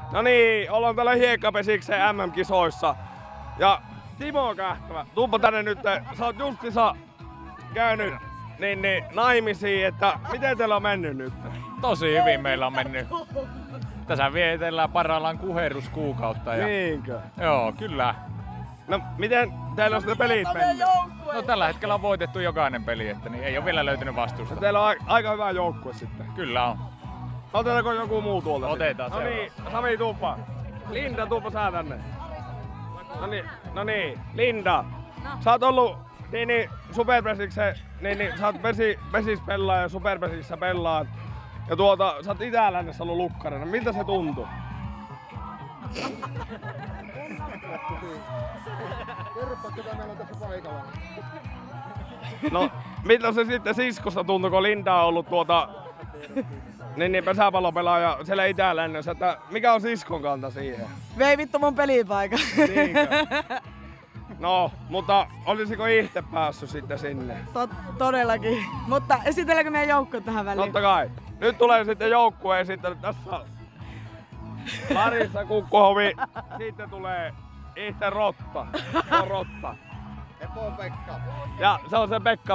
No niin, ollaan täällä Hiekkapesiksen MM-kisoissa. Ja Timo Kähtävä, tuuppa tänne nyt. Sä oot justissa käynyt naimisiin, että miten teillä on mennyt nyt? Tosi hyvin meillä on mennyt. Tässä vietellään parhaillaan kuherruskuukautta. Ja... Niinkö? Joo, kyllä. No miten teillä on sitten pelit mennyt? No tällä hetkellä on voitettu jokainen peli, että niin ei ole vielä löytynyt vastusta. Teillä on aika hyvä joukkue sitten. Kyllä on. Otetaanko joku muu tuolta? Otetaan sitten? No niin, Sami tuuppa. Linda, tuuppa sä tänne. No niin, Linda. Sä oot ollut Superpesiksen, sä oot Pesis pelaaja ja Superpesissä pelaat. Ja sä oot Itä-Lännessä ollut lukkarina. Miltä se tuntuu? Kerropa, ketä meillä on tässä paikalla. No, miltä se sitten siskosta tuntui, kun Linda on ollut pesäpallopelaaja siellä Itä-Lännessä, että mikä on siskon kanta siihen? Vei vittu mun pelipaikan. Niinkö? No, mutta olisiko itse päässyt sitten sinne? Todellakin. Mutta esitelläänkö meidän joukko tähän väliin? Totta kai. Nyt tulee sitten joukkueen esittely. Tässä on Larissa Kukkohovi. Sitten tulee itse Rotta. Se on Rotta. Epo Pekka. Ja se on se Pekka.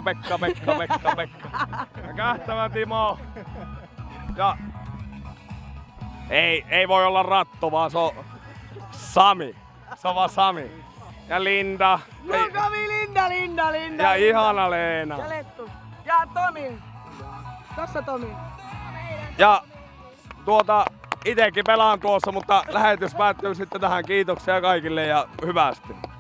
Ja Kähtävä Timo. Ja ei voi olla Ratto, vaan se on Sami. Se on vaan Sami. Ja Linda. Lukavi Linda. Ja ihana Leena. Ja Lettu. Ja Tomi. Tossa Tomi. Ja itekin pelaan tuossa, mutta lähetys päättyy sitten tähän. Kiitoksia kaikille ja hyvästi.